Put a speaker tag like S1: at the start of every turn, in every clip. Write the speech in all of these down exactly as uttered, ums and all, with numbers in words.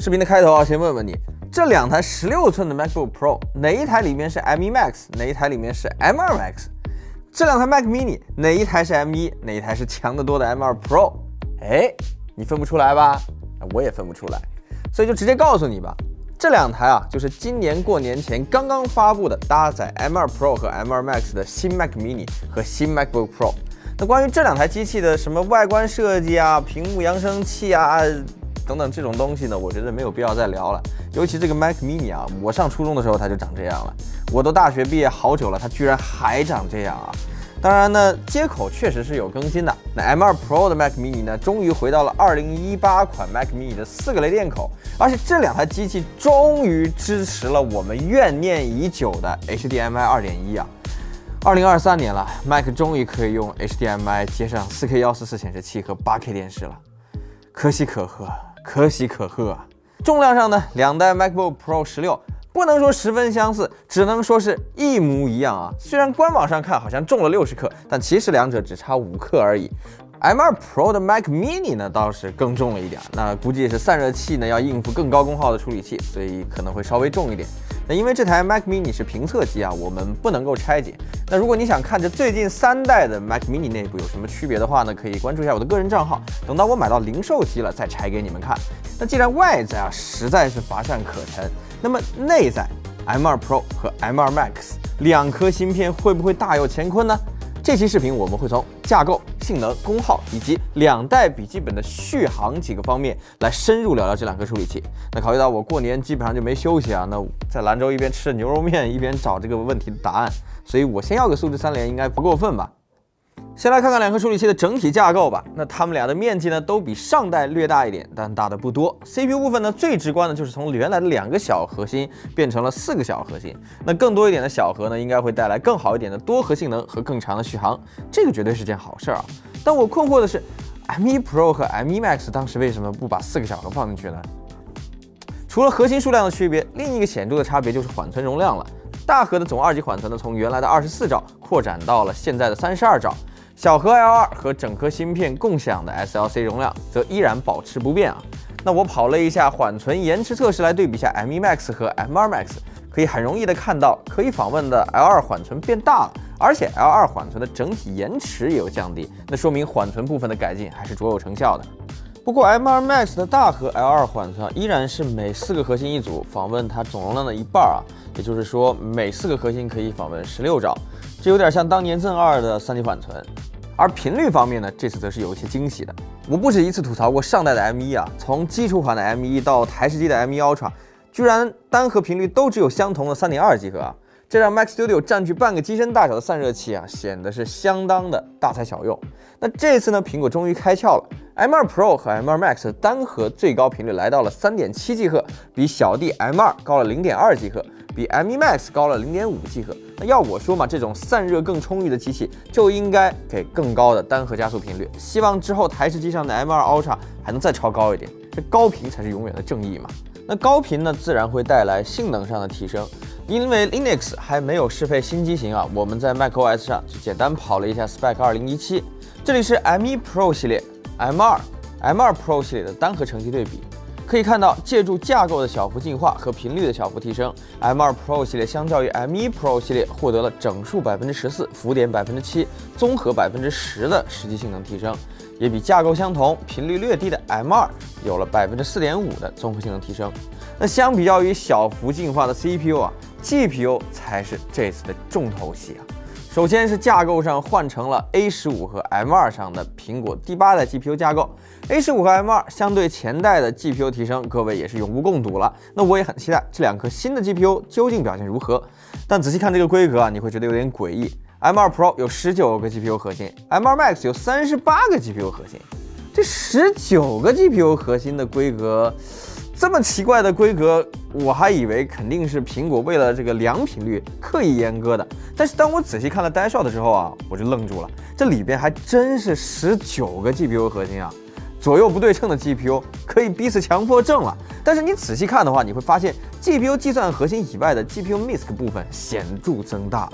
S1: 视频的开头啊，先问问你，这两台十六寸的 MacBook Pro 哪一台里面是 M 一 Max， 哪一台里面是 M 二 Max？ 这两台 Mac Mini 哪一台是 M 一， 哪一台是强得多的 M 二 Pro？ 哎，你分不出来吧？我也分不出来，所以就直接告诉你吧。 这两台啊，就是今年过年前刚刚发布的搭载 M 二 Pro 和 M 二 Max 的新 Mac Mini 和新 MacBook Pro。那关于这两台机器的什么外观设计啊、屏幕扬声器啊等等这种东西呢，我觉得没有必要再聊了。尤其这个 Mac Mini 啊，我上初中的时候它就长这样了，我都大学毕业好久了，它居然还长这样啊！ 当然呢，接口确实是有更新的。那 M 二 Pro 的 Mac Mini 呢，终于回到了二零一八款 Mac Mini 的四个雷电口，而且这两台机器终于支持了我们怨念已久的 H D M I 二点一 啊！二零二三年了 ，Mac 终于可以用 H D M I 接上 四K 一四四显示器和 八K 电视了，可喜可贺，可喜可贺啊！重量上呢，两代 MacBook Pro 十六。 不能说十分相似，只能说是一模一样啊。虽然官网上看好像重了六十克，但其实两者只差五克而已。M 二 Pro 的 Mac Mini 呢倒是更重了一点，那估计也是散热器呢要应付更高功耗的处理器，所以可能会稍微重一点。那因为这台 Mac Mini 是评测机啊，我们不能够拆解。那如果你想看着最近三代的 Mac Mini 内部有什么区别的话呢，可以关注一下我的个人账号，等到我买到零售机了再拆给你们看。那既然外在啊实在是乏善可陈，那么内在 M 二 Pro 和 M 二 Max 两颗芯片会不会大有乾坤呢？这期视频我们会从架构、性能、功耗以及两代笔记本的续航几个方面来深入聊聊这两颗处理器。那考虑到我过年基本上就没休息啊，那在兰州一边吃着牛肉面一边找这个问题的答案，所以我先要个素质三连应该不过分吧。 先来看看两颗处理器的整体架构吧。那它们俩的面积呢，都比上代略大一点，但大的不多。C P U 部分呢，最直观的就是从原来的两个小核心变成了四个小核心。那更多一点的小核呢，应该会带来更好一点的多核性能和更长的续航，这个绝对是件好事啊。但我困惑的是 ，M 一 Pro 和 M 一 Max 当时为什么不把四个小核放进去呢？除了核心数量的区别，另一个显著的差别就是缓存容量了。大核的总二级缓存呢，从原来的二十四兆扩展到了现在的三十二兆。 小核 L 二 和整颗芯片共享的 S L C 容量则依然保持不变啊。那我跑了一下缓存延迟测试来对比一下 M 一 Max 和 M 二 Max， 可以很容易的看到可以访问的 L 二 缓存变大了，而且 L 二 缓存的整体延迟也有降低，那说明缓存部分的改进还是卓有成效的。不过 M 二 Max 的大核 L 二 缓存依然是每四个核心一组访问它总容量的一半啊，也就是说每四个核心可以访问十六兆，这有点像当年 Zen 二的三级缓存。 而频率方面呢，这次则是有一些惊喜的。我不止一次吐槽过上代的 M 一啊，从基础款的 M 一到台式机的 M 一 Ultra， 居然单核频率都只有相同的 三点二 吉赫啊，这让 Mac Studio 占据半个机身大小的散热器啊，显得是相当的大材小用。那这次呢，苹果终于开窍了 ，M 二 Pro 和 M 二 Max 的单核最高频率来到了 三点七 吉赫，比小弟 M 二 高了 零点二 吉赫。 比 M 一 Max 高了 零点五 吉赫。那要我说嘛，这种散热更充裕的机器就应该给更高的单核加速频率。希望之后台式机上的 M 二 Ultra 还能再超高一点，这高频才是永远的正义嘛。那高频呢，自然会带来性能上的提升。因为 Linux 还没有适配新机型啊，我们在 macOS 上就简单跑了一下 Spec 二零一七。这里是 M 一 Pro 系列、M 二、M 二 Pro 系列的单核成绩对比。 可以看到，借助架构的小幅进化和频率的小幅提升 ，M 二 Pro 系列相较于 M 一 Pro 系列获得了整数百分之十四、浮点百分之七、综合百分之十的实际性能提升，也比架构相同、频率略低的 M 二有了百分之四点五的综合性能提升。那相比较于小幅进化的 C P U 啊 ，G P U 才是这次的重头戏啊。 首先是架构上换成了 A 十五 和 M 二 上的苹果第八代 G P U 架构 ，A 十五 和 M 二 相对前代的 G P U 提升，各位也是有目共睹了。那我也很期待这两颗新的 G P U 究竟表现如何。但仔细看这个规格啊，你会觉得有点诡异。M 二 Pro 有十九个 G P U 核心 ，M 二 Max 有三十八个 G P U 核心，这十九个 G P U 核心的规格。 这么奇怪的规格，我还以为肯定是苹果为了这个良品率刻意阉割的。但是当我仔细看了 Dashot 的时候啊，我就愣住了，这里边还真是十九个 G P U 核心啊！左右不对称的 G P U 可以逼死强迫症了。但是你仔细看的话，你会发现 G P U 计算核心以外的 G P U M I S C 部分显著增大了。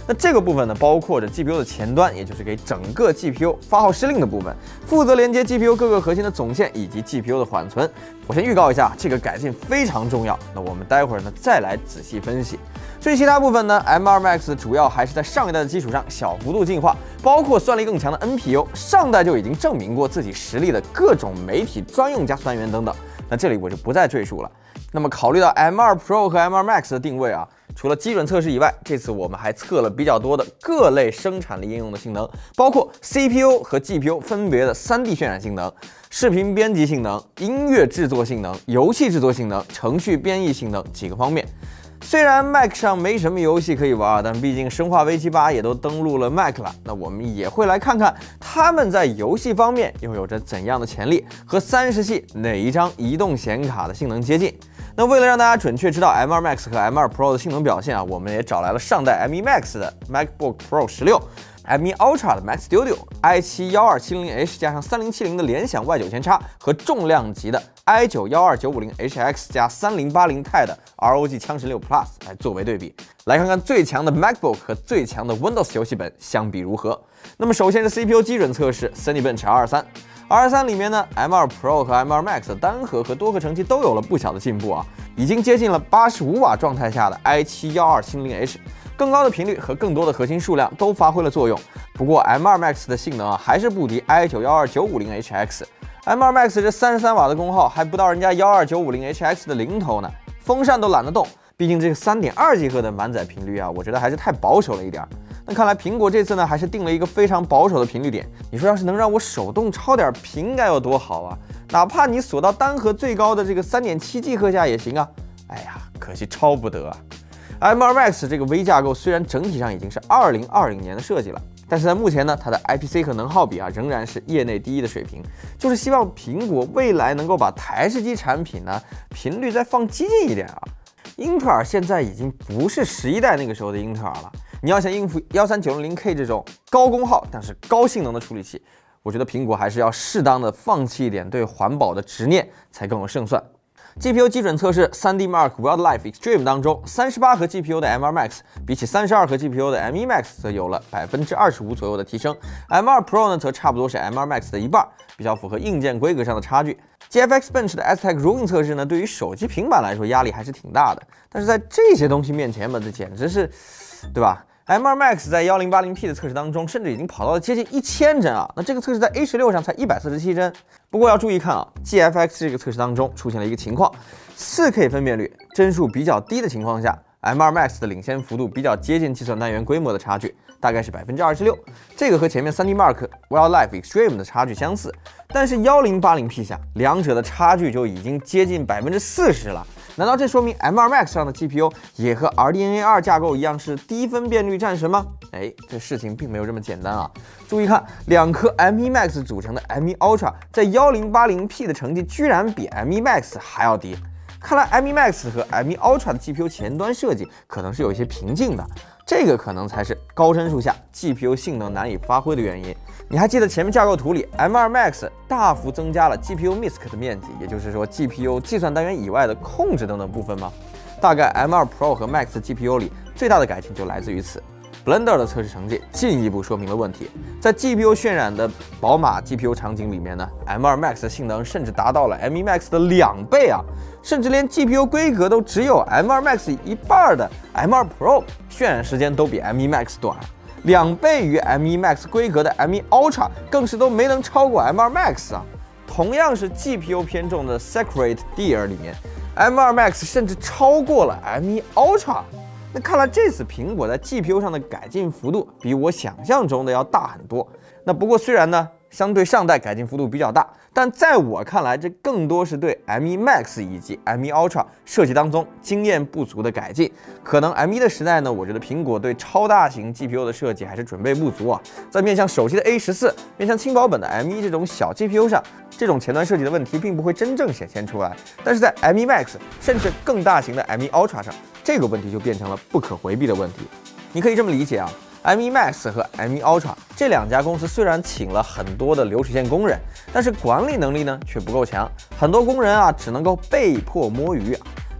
S1: 那这个部分呢，包括着 G P U 的前端，也就是给整个 G P U 发号施令的部分，负责连接 G P U 各个核心的总线以及 G P U 的缓存。我先预告一下，这个改进非常重要。那我们待会儿呢再来仔细分析。至于其他部分呢 ，M 二 Max 主要还是在上一代的基础上小幅度进化，包括算力更强的 N P U， 上代就已经证明过自己实力的各种媒体专用加速单元等等。那这里我就不再赘述了。那么考虑到 M 二 Pro 和 M 二 Max 的定位啊，除了基准测试以外，这次我们还测了比较多的各类生产力应用的性能，包括 C P U 和 G P U 分别的 三 D 渲染性能、视频编辑性能、音乐制作性能、游戏制作性能、程序编译性能几个方面。虽然 Mac 上没什么游戏可以玩，但毕竟《生化危机八》也都登陆了 Mac 了，那我们也会来看看他们在游戏方面又有着怎样的潜力，和三十系哪一张移动显卡的性能接近。那为了让大家准确知道 M 二 Max 和 M 二 Pro 的性能表现啊，我们也找来了上代 M 一 Max 的 MacBook Pro 十六。M 一 Ultra 的 Mac Studio、i 七一二七零零 H 加上三零七零的联想 Y 九千X 和重量级的 i 九一二九五零 H X 加三零八零 Ti 的 R O G 枪神六 Plus 来作为对比，来看看最强的 MacBook 和最强的 Windows 游戏本相比如何。那么首先是 C P U 基准测试 Cinebench R 二三。R 二三里面呢 ，M 二 Pro 和 M 二 Max 的单核和多核成绩都有了不小的进步啊，已经接近了八十五瓦状态下的 i 七一二七零零 H。更高的频率和更多的核心数量都发挥了作用。不过 M 二 Max 的性能啊，还是不敌 i 九一二九五零 H X。M 二 Max 这三十三瓦的功耗还不到人家一二九五零 H X 的零头呢，风扇都懒得动。毕竟这个 三点二 吉赫的满载频率啊，我觉得还是太保守了一点。那看来苹果这次呢，还是定了一个非常保守的频率点。你说要是能让我手动超点频该有多好啊！哪怕你锁到单核最高的这个 三点七 吉赫下也行啊。哎呀，可惜超不得啊。M 二 Max 这个微架构虽然整体上已经是二零二零年的设计了，但是在目前呢，它的 I P C 和能耗比啊仍然是业内第一的水平。就是希望苹果未来能够把台式机产品呢频率再放激进一点啊。英特尔现在已经不是十一代那个时候的英特尔了，你要想应付一三九零零 K 这种高功耗但是高性能的处理器，我觉得苹果还是要适当的放弃一点对环保的执念，才更有胜算。G P U 基准测试 三 D Mark Wildlife Extreme 当中，三十八核 G P U 的 M 二 Max 比起三十二核 G P U 的 M 一 Max 则有了百分之二十五左右的提升 ，M 二 Pro 呢则差不多是 M 二 Max 的一半，比较符合硬件规格上的差距。G F X Bench 的 Aztec Ruin 测试呢，对于手机、平板来说压力还是挺大的，但是在这些东西面前嘛，这简直是，对吧？M 二 Max 在 一零八零 P 的测试当中，甚至已经跑到了接近一千帧啊！那这个测试在 A 十六 上才一百四十七帧。不过要注意看啊 ，G F X 这个测试当中出现了一个情况 ，四 K 分辨率帧数比较低的情况下 ，M 二 Max 的领先幅度比较接近计算单元规模的差距，大概是百分之二十六。这个和前面 三 D Mark Wildlife Extreme 的差距相似，但是 一零八零 P 下，两者的差距就已经接近百分之四十了。难道这说明 M 二 Max 上的 G P U 也和 R D N A 二 架构一样是低分辨率战神吗？哎，这事情并没有这么简单啊！注意看，两颗 M 一 Max 组成的 M 一 Ultra 在 一零八零 P 的成绩居然比 M 一 Max 还要低。看来 M 一 Max 和 M 一 Ultra 的 G P U 前端设计可能是有一些瓶颈的，这个可能才是高帧数下 G P U 性能难以发挥的原因。你还记得前面架构图里 M 二 Max 大幅增加了 G P U M I S C 的面积，也就是说 G P U 计算单元以外的控制等等部分吗？大概 M 二 Pro 和 Max 的 G P U 里最大的改进就来自于此。Blender 的测试成绩进一步说明了问题，在 G P U 渲染的宝马 G P U 场景里面呢 ，M 二 Max 的性能甚至达到了 M 一 Max 的两倍啊，甚至连 G P U 规格都只有 M 二 Max 一半的 M 二 Pro 渲染时间都比 M 一 Max 短，两倍于 M 一 Max 规格的 M 一 Ultra 更是都没能超过 M 二 Max 啊。同样是 G P U 偏重的 Secret Deer 里面 ，M 二 Max 甚至超过了 M 一 Ultra。那看来这次苹果在 G P U 上的改进幅度比我想象中的要大很多。那不过虽然呢，相对上代改进幅度比较大，但在我看来，这更多是对 M 一 Max 以及 M 一 Ultra 设计当中经验不足的改进。可能 M 一 的时代呢，我觉得苹果对超大型 G P U 的设计还是准备不足啊。在面向手机的 A 十四、面向轻薄本的 M 一 这种小 G P U 上，这种前端设计的问题并不会真正显现出来。但是在 M 一 Max 甚至更大型的 M 一 Ultra 上，这个问题就变成了不可回避的问题。你可以这么理解啊。M 一 Max 和 M 一 Ultra 这两家公司虽然请了很多的流水线工人，但是管理能力呢却不够强，很多工人啊只能够被迫摸鱼啊。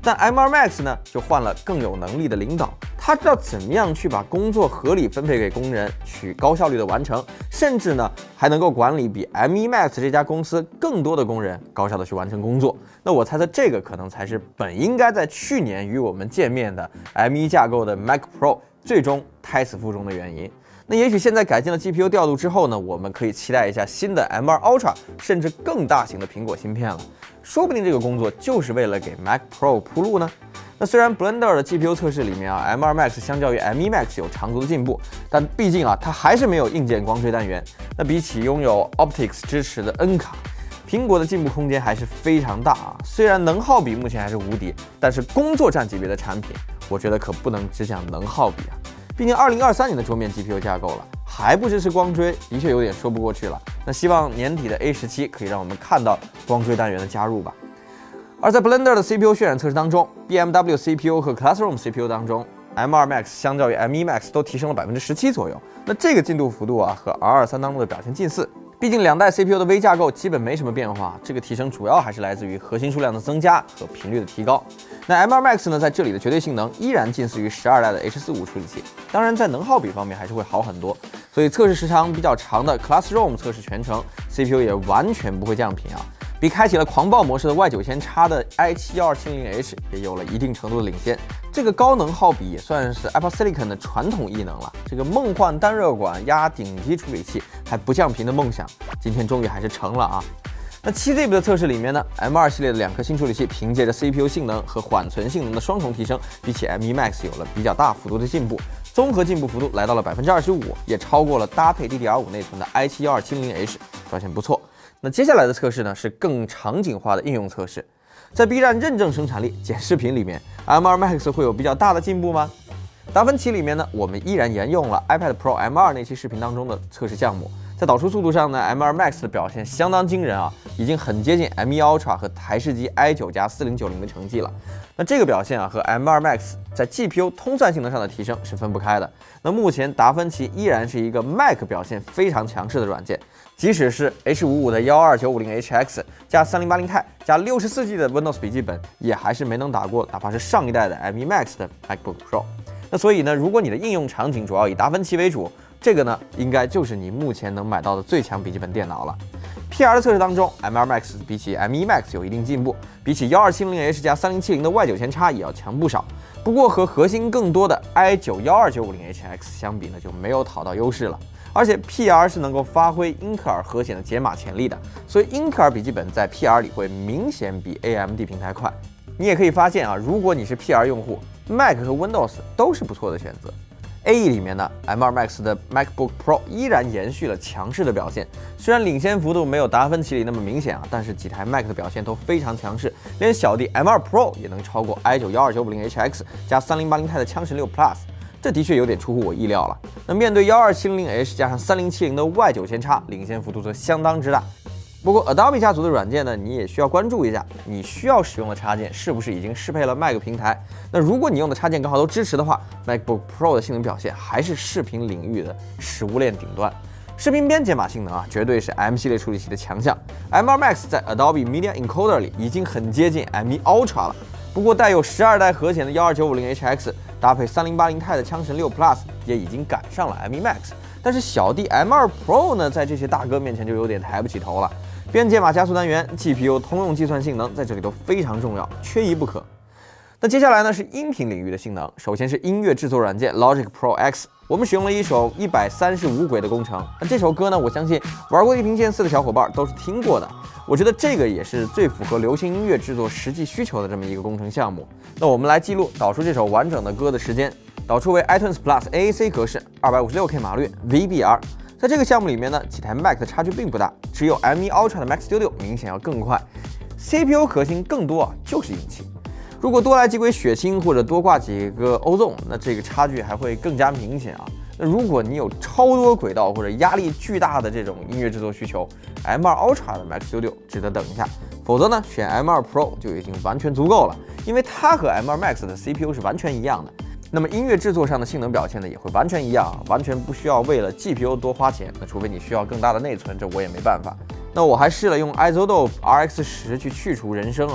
S1: 但 M 二 Max 呢，就换了更有能力的领导，他知道怎么样去把工作合理分配给工人，去高效率的完成，甚至呢还能够管理比 M 一 Max 这家公司更多的工人，高效的去完成工作。那我猜测这个可能才是本应该在去年与我们见面的 M 一 架构的 Mac Pro 最终胎死腹中的原因。那也许现在改进了 G P U 调度之后呢，我们可以期待一下新的 M 二 Ultra， 甚至更大型的苹果芯片了。说不定这个工作就是为了给 Mac Pro 铺路呢。那虽然 Blender 的 G P U 测试里面啊 ，M 二 Max 相较于 M 一 Max 有长足的进步，但毕竟啊，它还是没有硬件光追单元。那比起拥有 Optics 支持的 N 卡，苹果的进步空间还是非常大啊。虽然能耗比目前还是无敌，但是工作站级别的产品，我觉得可不能只讲能耗比啊。毕竟二零二三年的桌面 G P U 架构了，还不支持光追，的确有点说不过去了。那希望年底的 A 十七可以让我们看到光追单元的加入吧。而在 Blender 的 C P U 渲染测试当中 ，B M W C P U 和 Classroom C P U 当中 ，M 二 Max 相较于 M 一 Max 都提升了百分之十七左右。那这个进度幅度啊，和 R 二三当中的表现近似。毕竟两代 C P U 的微架构基本没什么变化，这个提升主要还是来自于核心数量的增加和频率的提高。那 M 二 Max 呢，在这里的绝对性能依然近似于十二代的 H 四五处理器，当然在能耗比方面还是会好很多。所以测试时长比较长的 Classroom 测试全程 ，C P U 也完全不会降频啊。比开启了狂暴模式的 Y 九千X 的 i 七一二七零 H 也有了一定程度的领先。这个高能耗比也算是 Apple Silicon 的传统异能了。这个梦幻单热管压顶级处理器还不降频的梦想，今天终于还是成了啊！那七 zip 的测试里面呢 ，M 二 系列的两颗新处理器凭借着 C P U 性能和缓存性能的双重提升，比起 M 一 Max 有了比较大幅度的进步，综合进步幅度来到了百分之二十五，也超过了搭配 D D R 五内存的 i 七一二七零 H， 表现不错。那接下来的测试呢，是更场景化的应用测试。在 B 站认证生产力剪视频里面 ，M 二 Max 会有比较大的进步吗？达芬奇里面呢，我们依然沿用了 iPad Pro M 二那期视频当中的测试项目。在导出速度上呢 ，M 二 Max 的表现相当惊人啊，已经很接近 M 一 Ultra 和台式机 i 九加四零九零的成绩了。那这个表现啊，和 M 二 Max 在 G P U 通算性能上的提升是分不开的。那目前达芬奇依然是一个 Mac 表现非常强势的软件，即使是 H 五十五 的一二九五零 H X 加三零八零 Ti 加六十四 G 的 Windows 笔记本，也还是没能打过哪怕是上一代的 M 一 Max 的 MacBook Pro。那所以呢，如果你的应用场景主要以达芬奇为主，这个呢，应该就是你目前能买到的最强笔记本电脑了。P R 的测试当中 ，M 二 Max 比起 M 一 Max 有一定进步，比起一二七零 H 加三零七零的 Y 九千X 也要强不少。不过和核心更多的 i 九一二九五零 H X 相比呢，就没有讨到优势了。而且 P R 是能够发挥英特尔核显的解码潜力的，所以英特尔笔记本在 P R 里会明显比 A M D 平台快。你也可以发现啊，如果你是 P R 用户 ，Mac 和 Windows 都是不错的选择。A E 里面呢 ，M 二 Max 的 MacBook Pro 依然延续了强势的表现，虽然领先幅度没有达芬奇里那么明显啊，但是几台 Mac 的表现都非常强势，连小弟 M 二 Pro 也能超过 i 九一二九五零 H X 加三零八零 Ti 的枪神六 Plus， 这的确有点出乎我意料了。那面对一二七零 H 加上三零七零的 Y 九千X， 领先幅度则相当之大。不过 Adobe 家族的软件呢，你也需要关注一下，你需要使用的插件是不是已经适配了 Mac 平台？那如果你用的插件刚好都支持的话 ，MacBook Pro 的性能表现还是视频领域的食物链顶端。视频编解码性能啊，绝对是 M 系列处理器的强项。M 二 Max 在 Adobe Media Encoder 里已经很接近 M 一 Ultra 了。不过带有十二代核显的一二九五零 H X 搭配三零八零 Ti 的枪神六 Plus 也已经赶上了 M 一 Max。但是小弟 M 二 Pro 呢，在这些大哥面前就有点抬不起头了。编解码加速单元、G P U 通用计算性能在这里都非常重要，缺一不可。那接下来呢是音频领域的性能，首先是音乐制作软件 Logic Pro X， 我们使用了一首一百三十五轨的工程。那这首歌呢，我相信玩过《地平线四》的小伙伴都是听过的。我觉得这个也是最符合流行音乐制作实际需求的这么一个工程项目。那我们来记录导出这首完整的歌的时间，导出为 iTunes Plus A A C 格式， 二百五十六K 码率 V B R。在这个项目里面呢，几台 Mac 的差距并不大，只有 M 一 Ultra 的 Mac Studio 明显要更快。C P U 核心更多啊，就是引擎。如果多来几轨血清或者多挂几个 Ozone， 那这个差距还会更加明显啊。那如果你有超多轨道或者压力巨大的这种音乐制作需求 ，M 二 Ultra 的 Mac Studio 值得等一下。否则呢，选 M 二 Pro 就已经完全足够了，因为它和 M 二 Max 的 C P U 是完全一样的。那么音乐制作上的性能表现呢，也会完全一样，完全不需要为了 G P U 多花钱。那除非你需要更大的内存，这我也没办法。那我还试了用 Isotope R X 十去去除人声啊，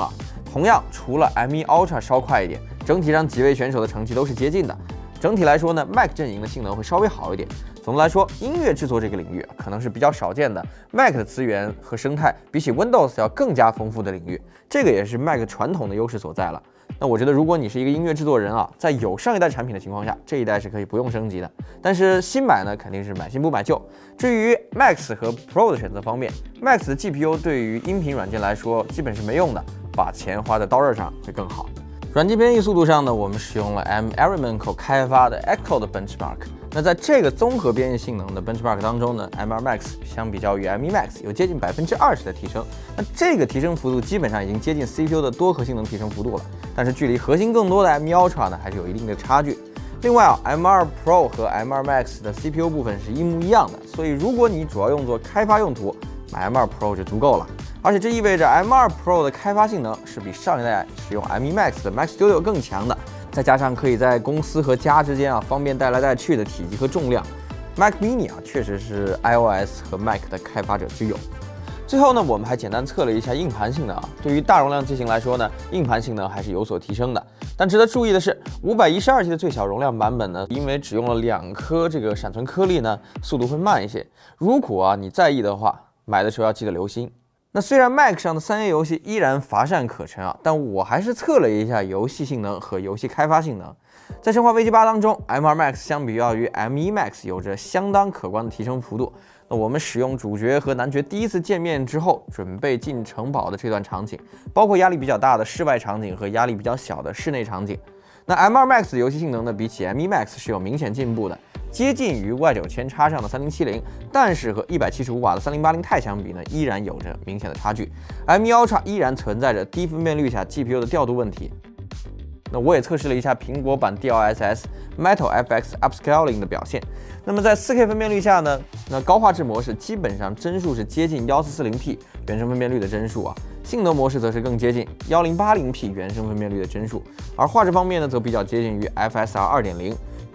S1: 同样，除了 M 一 Ultra 稍快一点，整体上几位选手的成绩都是接近的。整体来说呢 ，Mac 阵营的性能会稍微好一点。总的来说，音乐制作这个领域可能是比较少见的 Mac 的资源和生态比起 Windows 要更加丰富的领域，这个也是 Mac 传统的优势所在了。那我觉得，如果你是一个音乐制作人啊，在有上一代产品的情况下，这一代是可以不用升级的。但是新买呢，肯定是买新不买旧。至于 Max 和 Pro 的选择方面 ，Max 的 G P U 对于音频软件来说基本是没用的，把钱花在刀刃上会更好。软件编译速度上呢，我们使用了 M Arimenko 开发的 Xcode Benchmark。那在这个综合编译性能的 benchmark 当中呢 ，M 二 Max 相比较于 M 一 Max 有接近百分之二十的提升。那这个提升幅度基本上已经接近 C P U 的多核性能提升幅度了，但是距离核心更多的 M 一 Ultra 呢，还是有一定的差距。另外啊 ，M 二 Pro 和 M 二 Max 的 C P U 部分是一模一样的，所以如果你主要用作开发用途，买 M 二 Pro 就足够了。而且这意味着 M 二 Pro 的开发性能是比上一代使用 M 一 Max 的 Mac Studio 更强的，再加上可以在公司和家之间啊方便带来带去的体积和重量 ，Mac Mini 啊确实是 iOS 和 Mac 的开发者之友。最后呢，我们还简单测了一下硬盘性能啊，对于大容量机型来说呢，硬盘性能还是有所提升的。但值得注意的是，五百一十二 G 的最小容量版本呢，因为只用了两颗这个闪存颗粒呢，速度会慢一些。如果啊你在意的话，买的时候要记得留心。那虽然 Mac 上的三 A 游戏依然乏善可陈啊，但我还是测了一下游戏性能和游戏开发性能。在《生化危机八》当中 ，M 二 Max 相比较于 M 一 Max 有着相当可观的提升幅度。那我们使用主角和男爵第一次见面之后，准备进城堡的这段场景，包括压力比较大的室外场景和压力比较小的室内场景。那 M 二 Max 的游戏性能呢，比起 M 一 Max 是有明显进步的。接近于 Y 九千插上的三零七零，但是和一百七十五瓦的三零八零 钛相比呢，依然有着明显的差距。M 一 Ultra 依然存在着低分辨率下 G P U 的调度问题。那我也测试了一下苹果版 D L S S Metal F X Upscaling 的表现。那么在 四K 分辨率下呢，那高画质模式基本上帧数是接近 一四四零 P 原生分辨率的帧数啊，性能模式则是更接近 一零八零 P 原生分辨率的帧数，而画质方面呢，则比较接近于 F S R 二点零。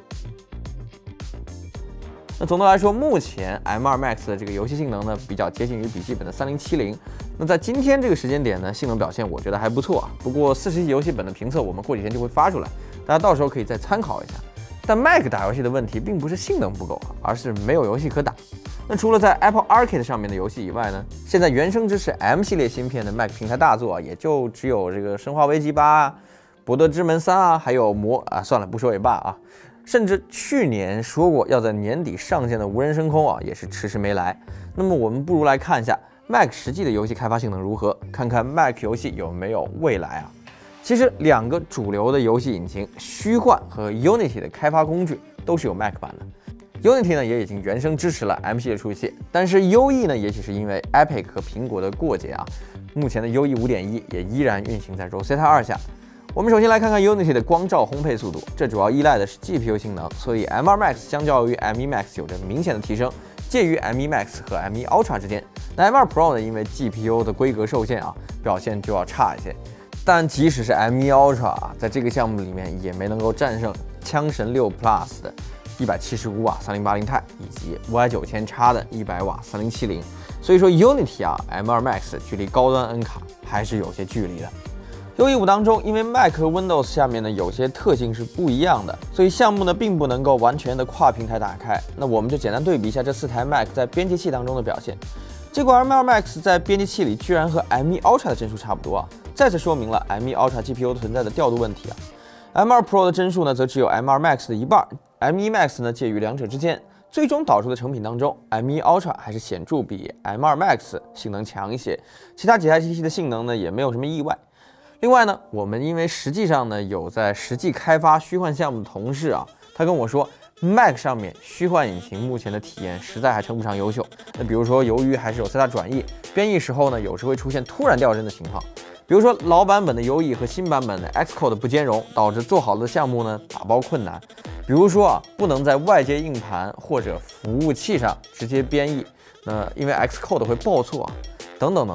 S1: 那总的来说，目前 M 二 Max 的这个游戏性能呢，比较接近于笔记本的三零七零。那在今天这个时间点呢，性能表现我觉得还不错啊。不过四十级游戏本的评测我们过几天就会发出来，大家到时候可以再参考一下。但 Mac 打游戏的问题并不是性能不够，而是没有游戏可打。那除了在 Apple Arcade 上面的游戏以外呢，现在原生支持 M 系列芯片的 Mac 平台大作啊，也就只有这个《生化危机八》、《博德之门三》啊，还有魔啊，算了，不说也罢啊。甚至去年说过要在年底上线的无人升空啊，也是迟迟没来。那么我们不如来看一下 Mac 实际的游戏开发性能如何，看看 Mac 游戏有没有未来啊。其实两个主流的游戏引擎虚幻和 Unity 的开发工具都是有 Mac 版的。Unity 呢也已经原生支持了 M 系列处理器，但是 U E 呢，也许是因为 Epic 和苹果的过节啊，目前的 U E 五点一 也依然运行在 Rosetta 二下。我们首先来看看 Unity 的光照烘焙速度，这主要依赖的是 G P U 性能，所以 M 二 Max 相较于 M 一 Max 有着明显的提升，介于 M 一 Max 和 M 一 Ultra 之间。那 M 二 Pro 呢，因为 G P U 的规格受限啊，表现就要差一些。但即使是 M 一 Ultra 啊，在这个项目里面也没能够战胜枪神六 Plus 的一百七十五瓦三零八零钛以及 Y 九千叉的一百瓦三零七零。所以说 Unity 啊 ，M 二 Max 距离高端 N 卡还是有些距离的。U E 五当中，因为 Mac 和 Windows 下面呢有些特性是不一样的，所以项目呢并不能够完全的跨平台打开。那我们就简单对比一下这四台 Mac 在编辑器当中的表现。结果 M 二 Max 在编辑器里居然和 M 一 Ultra 的帧数差不多啊，再次说明了 M 一 Ultra G P U 存在的调度问题啊。M 二 Pro 的帧数呢则只有 M 二 Max 的一半 ，M 一 Max 呢介于两者之间。最终导出的成品当中 ，M 一 Ultra 还是显著比 M 二 Max 性能强一些，其他几台机器的性能呢也没有什么意外。另外呢，我们因为实际上呢有在实际开发虚幻项目的同事啊，他跟我说 ，Mac 上面虚幻引擎目前的体验实在还称不上优秀。那比如说，由于还是有 Rosetta 转译，编译时候呢有时会出现突然掉帧的情况。比如说老版本的 U E 和新版本的 Xcode 不兼容，导致做好的项目呢打包困难。比如说啊，不能在外接硬盘或者服务器上直接编译，那因为 Xcode 会报错啊，等等等等。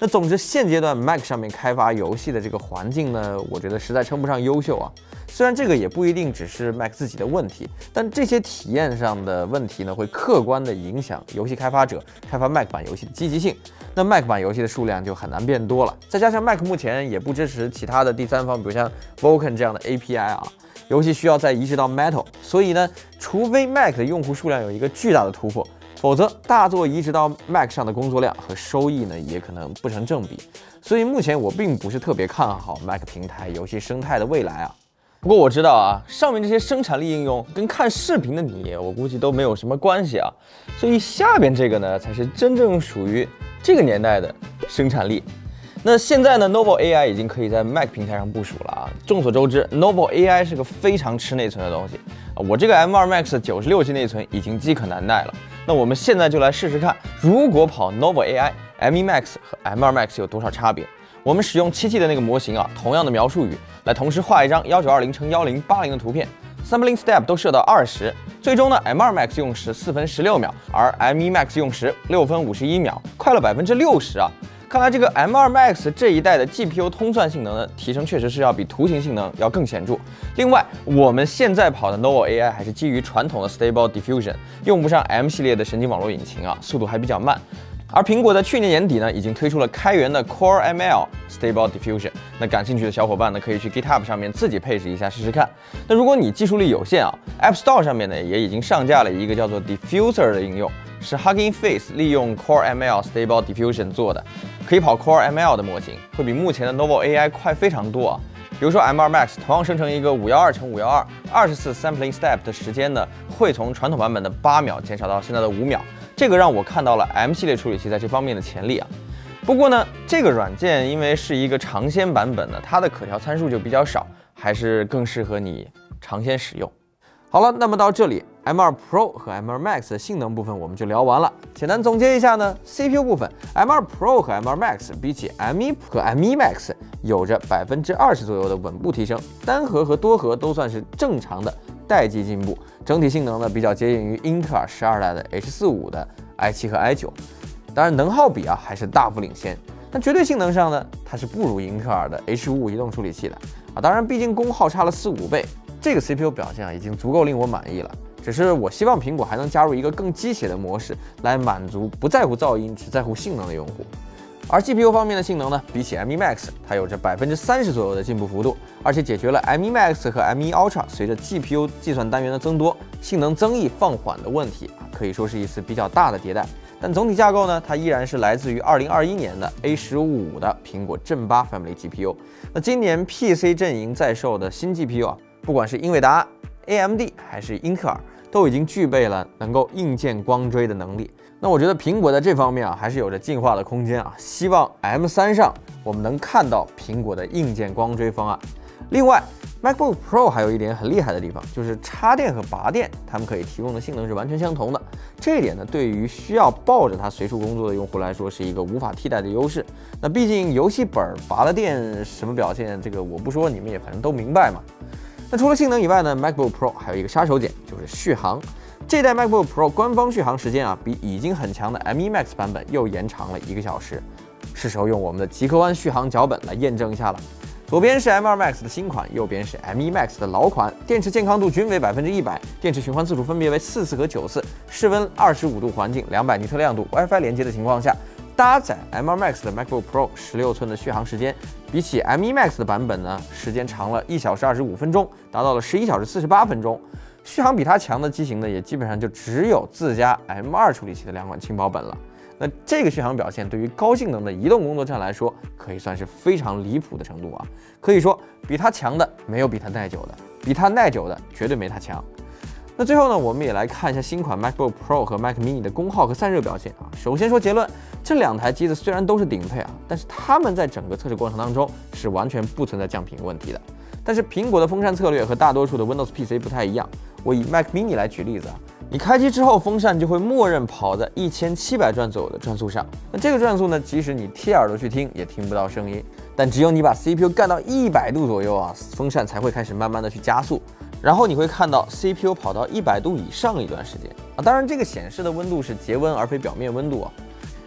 S1: 那总之，现阶段 Mac 上面开发游戏的这个环境呢，我觉得实在称不上优秀啊。虽然这个也不一定只是 Mac 自己的问题，但这些体验上的问题呢，会客观的影响游戏开发者开发 Mac 版游戏的积极性。那 Mac 版游戏的数量就很难变多了。再加上 Mac 目前也不支持其他的第三方，比如像 Vulkan 这样的 A P I 啊，游戏需要再移植到 Metal， 所以呢，除非 Mac 的用户数量有一个巨大的突破，否则大作移植到 Mac 上的工作量和收益呢，也可能不成正比。所以目前我并不是特别看好 Mac 平台游戏生态的未来啊。不过我知道啊，上面这些生产力应用跟看视频的你，我估计都没有什么关系啊。所以下边这个呢，才是真正属于这个年代的生产力。那现在呢 ，Noble A I 已经可以在 Mac 平台上部署了啊。众所周知 ，Noble A I 是个非常吃内存的东西啊。我这个 M 二 Max 九十六 G 内存已经饥渴难耐了。那我们现在就来试试看，如果跑 Noble A I、M 一 Max 和 M 二 Max 有多少差别。我们使用七 T 的那个模型啊，同样的描述语来同时画一张一九二零乘一零八零的图片 ，Sampling Step 都设到二十，最终呢 M 二 Max 用时四分十六秒，而 M 一 Max 用时六分五十一秒，快了百分之六十啊！看来这个 M 二 Max 这一代的 G P U 通算性能的提升，确实是要比图形性能要更显著。另外，我们现在跑的 Noble A I 还是基于传统的 Stable Diffusion， 用不上 M 系列的神经网络引擎啊，速度还比较慢。而苹果在去年年底呢，已经推出了开源的 Core M L Stable Diffusion。那感兴趣的小伙伴呢，可以去 GitHub 上面自己配置一下试试看。那如果你技术力有限啊 ，App Store 上面呢也已经上架了一个叫做 Diffuser 的应用，是 Hugging Face 利用 Core M L Stable Diffusion 做的，可以跑 Core M L 的模型，会比目前的 Noble A I 快非常多啊。比如说 M 二 Max 同样生成一个五一二乘五一二，二十次 sampling step 的时间呢，会从传统版本的八秒减少到现在的五秒。这个让我看到了 M 系列处理器在这方面的潜力啊。不过呢，这个软件因为是一个尝鲜版本呢，它的可调参数就比较少，还是更适合你尝鲜使用。好了，那么到这里 M 二 Pro 和 M 二 Max 的性能部分我们就聊完了。简单总结一下呢 ，C P U 部分 M 二 Pro 和 M 二 Max 比起 M 一 和 M 一 Max 有着百分之二十左右的稳步提升，单核和多核都算是正常的代际进步。整体性能呢比较接近于英特尔十二代的 H 四十五的 i 七和 i 九，当然能耗比啊还是大幅领先。但绝对性能上呢，它是不如英特尔的 H 五十五移动处理器的啊。当然，毕竟功耗差了四五倍，这个 C P U 表现啊已经足够令我满意了。只是我希望苹果还能加入一个更鸡血的模式，来满足不在乎噪音只在乎性能的用户。而 G P U 方面的性能呢，比起 M 一 Max 它有着百分之三十左右的进步幅度，而且解决了 M 一 Max 和 M 一 Ultra 随着 G P U 计算单元的增多，性能增益放缓的问题，可以说是一次比较大的迭代。但总体架构呢，它依然是来自于二零二一年的 A 十五 的苹果正八 Family G P U。那今年 P C 阵营在售的新 G P U 啊，不管是英伟达、A M D 还是英特尔，都已经具备了能够硬件光追的能力。那我觉得苹果在这方面啊，还是有着进化的空间啊。希望 M 三 上我们能看到苹果的硬件光追方案。另外 ，MacBook Pro 还有一点很厉害的地方，就是插电和拔电，它们可以提供的性能是完全相同的。这一点呢，对于需要抱着它随处工作的用户来说，是一个无法替代的优势。那毕竟游戏本拔了电什么表现，这个我不说，你们也反正都明白嘛。那除了性能以外呢 ，MacBook Pro 还有一个杀手锏，就是续航。这代 MacBook Pro 官方续航时间啊，比已经很强的 M 一 Max 版本又延长了一个小时。是时候用我们的极客湾续航脚本来验证一下了。左边是 M 二 Max 的新款，右边是 M 一 Max 的老款，电池健康度均为百分之一百，电池循环次数分别为四次和九次，室温二十五度环境，两百尼特亮度 ，WiFi 连接的情况下，搭载 M 二 Max 的 MacBook Pro 十六寸的续航时间，比起 M 一 Max 的版本呢，时间长了一小时二十五分钟，达到了十一小时四十八分钟。续航比它强的机型呢，也基本上就只有自家 M 二 处理器的两款轻薄本了。那这个续航表现对于高性能的移动工作站来说，可以算是非常离谱的程度啊！可以说，比它强的没有比它耐久的，比它耐久的绝对没它强。那最后呢，我们也来看一下新款 MacBook Pro 和 Mac Mini 的功耗和散热表现啊。首先说结论，这两台机子虽然都是顶配啊，但是它们在整个测试过程当中是完全不存在降频问题的。但是苹果的风扇策略和大多数的 Windows P C 不太一样。我以 Mac Mini 来举例子啊，你开机之后，风扇就会默认跑在一千七百转左右的转速上。那这个转速呢，即使你贴耳朵去听，也听不到声音。但只有你把 C P U 干到一百度左右啊，风扇才会开始慢慢的去加速。然后你会看到 C P U 跑到一百度以上一段时间啊，当然这个显示的温度是节温而非表面温度啊。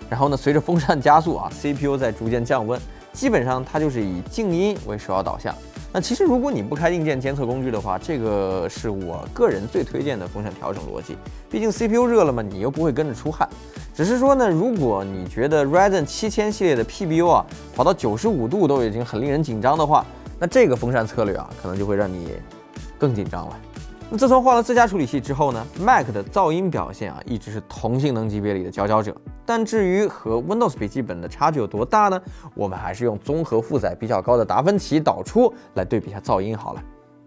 S1: 然后呢，随着风扇加速啊 ，C P U 在逐渐降温，基本上它就是以静音为首要导向。那其实如果你不开硬件监测工具的话，这个是我个人最推荐的风扇调整逻辑。毕竟 C P U 热了嘛，你又不会跟着出汗。只是说呢，如果你觉得 Ryzen 七千系列的 P B U 啊跑到九十五度都已经很令人紧张的话，那这个风扇策略啊，可能就会让你更紧张了。那自从换了自家处理器之后呢 ，Mac 的噪音表现啊，一直是同性能级别里的佼佼者。但至于和 Windows 笔记本的差距有多大呢？我们还是用综合负载比较高的达芬奇导出来对比一下噪音好了。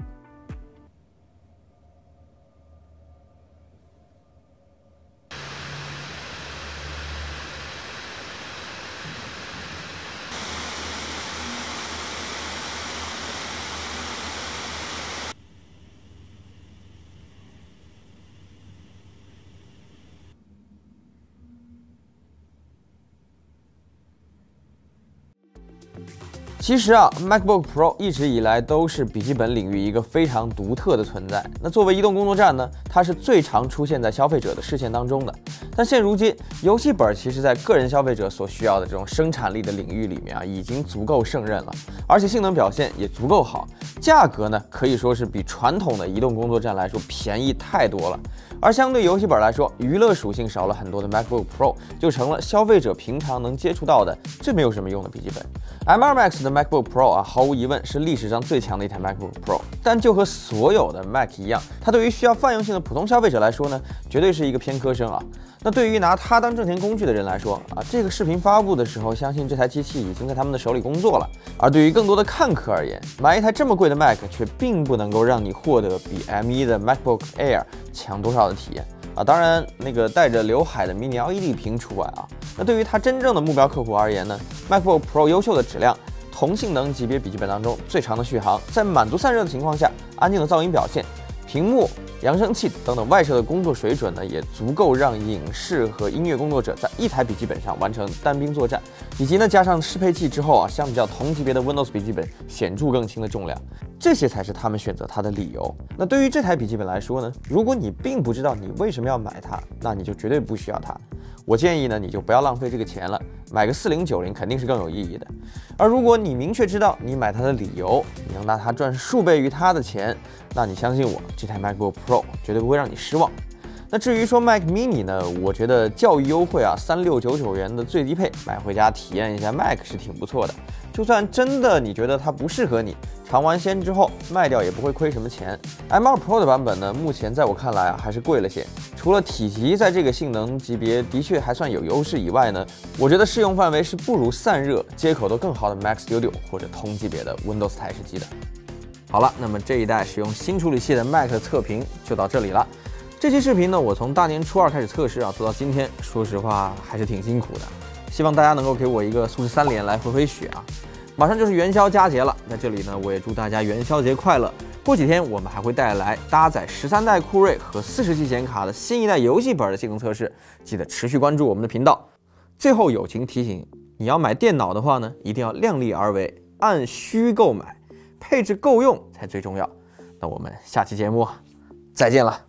S1: 其实啊 ，MacBook Pro 一直以来都是笔记本领域一个非常独特的存在。那作为移动工作站呢，它是最常出现在消费者的视线当中的。但现如今，游戏本其实在个人消费者所需要的这种生产力的领域里面啊，已经足够胜任了，而且性能表现也足够好，价格呢可以说是比传统的移动工作站来说便宜太多了。而相对游戏本来说，娱乐属性少了很多的 MacBook Pro 就成了消费者平常能接触到的最没有什么用的笔记本。M 二 Max 的 MacBook Pro 啊，毫无疑问是历史上最强的一台 MacBook Pro， 但就和所有的 Mac 一样，它对于需要泛用性的普通消费者来说呢，绝对是一个偏科生啊。那对于拿它当挣钱工具的人来说啊，这个视频发布的时候，相信这台机器已经在他们的手里工作了。而对于更多的看客而言，买一台这么贵的 Mac 却并不能够让你获得比 M 一的 MacBook Air 强多少的体验啊。当然，那个带着刘海的 Mini L E D 屏除外啊。那对于它真正的目标客户而言呢 ，MacBook Pro 优秀的质量。同性能级别笔记本当中最长的续航，在满足散热的情况下，安静的噪音表现，屏幕、扬声器等等外设的工作水准呢，也足够让影视和音乐工作者在一台笔记本上完成单兵作战，以及呢加上适配器之后啊，相比较同级别的 Windows 笔记本显著更轻的重量，这些才是他们选择它的理由。那对于这台笔记本来说呢，如果你并不知道你为什么要买它，那你就绝对不需要它。我建议呢，你就不要浪费这个钱了，买个四零九零肯定是更有意义的。而如果你明确知道你买它的理由，你能拿它赚数倍于它的钱，那你相信我，这台 MacBook Pro 绝对不会让你失望。那至于说 Mac Mini 呢，我觉得教育优惠啊，三六九九元的最低配，买回家体验一下 Mac 是挺不错的。就算真的你觉得它不适合你，尝完鲜之后卖掉也不会亏什么钱。M 二 Pro 的版本呢，目前在我看来啊，还是贵了些。除了体积在这个性能级别的确还算有优势以外呢，我觉得适用范围是不如散热、接口都更好的 Mac Studio 或者同级别的 Windows 台式机的。好了，那么这一代使用新处理器的 Mac 测评就到这里了。这期视频呢，我从大年初二开始测试啊，做到今天，说实话还是挺辛苦的。希望大家能够给我一个素质三连来回回血啊！马上就是元宵佳节了，在这里呢，我也祝大家元宵节快乐。过几天我们还会带来搭载十三代酷睿和四十 G 显卡的新一代游戏本的性能测试，记得持续关注我们的频道。最后友情提醒，你要买电脑的话呢，一定要量力而为，按需购买，配置够用才最重要。那我们下期节目再见了。